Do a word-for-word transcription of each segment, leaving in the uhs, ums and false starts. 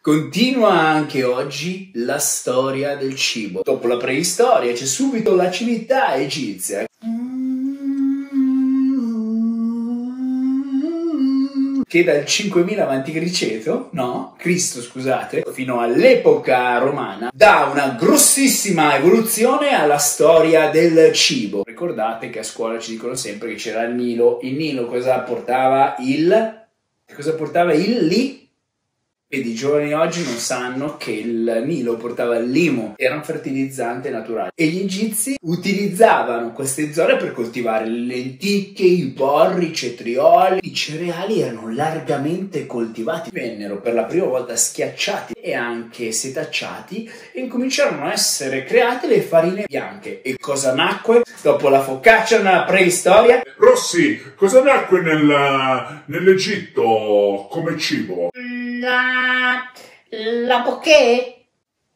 Continua anche oggi la storia del cibo. Dopo la preistoria c'è subito la civiltà egizia, che dal cinquemila avanti Cristo, no, Cristo scusate, fino all'epoca romana, dà una grossissima evoluzione alla storia del cibo. Ricordate che a scuola ci dicono sempre che c'era il Nilo. Il Nilo cosa portava? Il... cosa portava il lì? Ed i giovani oggi non sanno che il Nilo portava il limo, era un fertilizzante naturale. E gli egizi utilizzavano queste zone per coltivare le lenticchie, i porri, i cetrioli. I cereali erano largamente coltivati, vennero per la prima volta schiacciati e anche setacciati e incominciarono a essere create le farine bianche. E cosa nacque dopo la focaccia nella preistoria? Rossi, cosa nacque nel, nell'Egitto come cibo? La... la bouquet?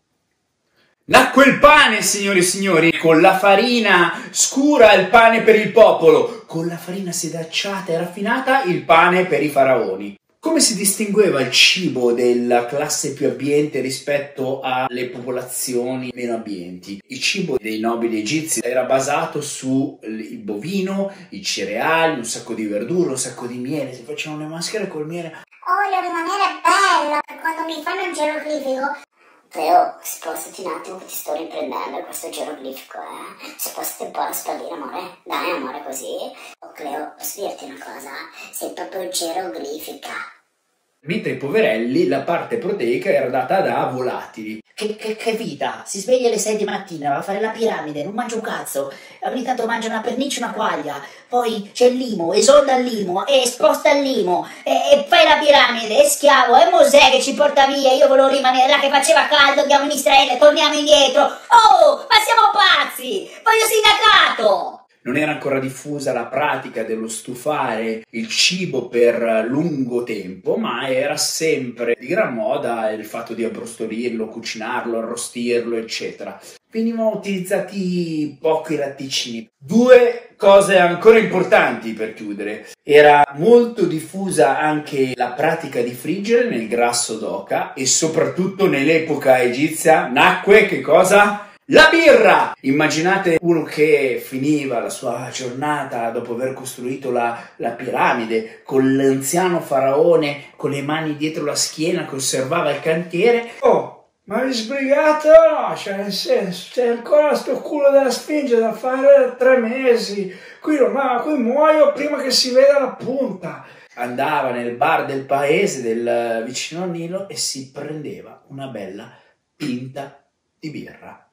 Nacque il pane, signori e signori, con la farina scura il pane per il popolo, con la farina sedacciata e raffinata il pane per i faraoni. Come si distingueva il cibo della classe più abbiente rispetto alle popolazioni meno abbienti? Il cibo dei nobili egizi era basato sul bovino, i cereali, un sacco di verdure, un sacco di miele, si facevano le maschere col miele. Olio di maniera bella, quando mi fanno il geroglifico. Cleo, spostati un attimo che ti sto riprendendo questo geroglifico, eh? Spostati un po' la spallina, amore. Dai, amore, così. Oh, Cleo, posso dirti una cosa? Sei proprio geroglifica. Mentre ai poverelli la parte proteica era data da volatili. Che, che, che vita! Si sveglia alle sei di mattina, va a fare la piramide, non mangia un cazzo, ogni tanto mangia una pernice e una quaglia, poi c'è il limo, esolda il limo, e sposta il limo, e, e fai la piramide, è schiavo, è Mosè che ci porta via, io volevo rimanere là che faceva caldo, andiamo in Israele, torniamo indietro. Oh, ma siamo pazzi! Voglio sindacato! Non era ancora diffusa la pratica dello stufare il cibo per lungo tempo, ma era sempre di gran moda il fatto di abbrustolirlo, cucinarlo, arrostirlo, eccetera. Venivano utilizzati pochi latticini. Due cose ancora importanti per chiudere. Era molto diffusa anche la pratica di friggere nel grasso d'oca e soprattutto nell'epoca egizia nacque che cosa? La birra! Immaginate uno che finiva la sua giornata dopo aver costruito la, la piramide con l'anziano faraone con le mani dietro la schiena che osservava il cantiere. Oh, ma hai sbrigato? No, cioè nel senso, c'è ancora sto culo della Sfinge da fare da tre mesi. Qui, ma qui muoio prima che si veda la punta. Andava nel bar del paese, del vicino al Nilo, e si prendeva una bella pinta di birra.